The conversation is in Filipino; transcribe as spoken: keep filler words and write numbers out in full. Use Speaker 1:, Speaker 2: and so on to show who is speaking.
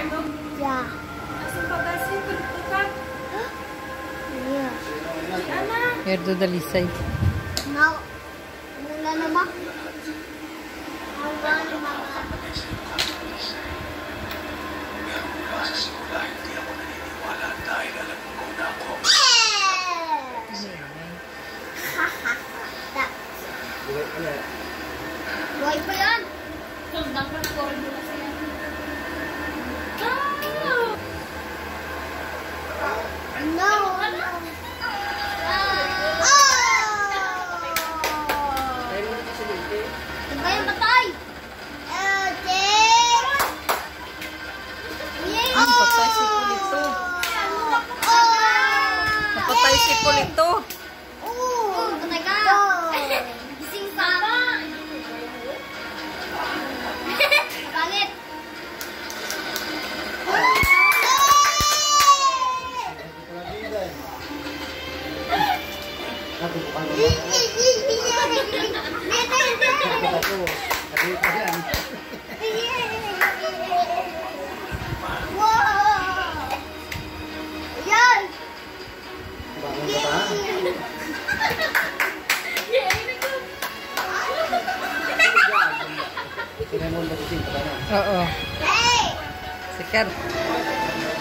Speaker 1: Yeah. Yeah.
Speaker 2: Here to the lisay.
Speaker 1: Now, wala na ba? Wala na ba? Buhay pa yan! Sundan ko na corridor sa yan. No! No! Diba yung patay?
Speaker 2: Ang patay si Pulito. Napatay si Pulito.
Speaker 1: Oh, patay ka! Gising pa! Pangit!
Speaker 2: Oo.
Speaker 1: Hey!
Speaker 2: Sikat.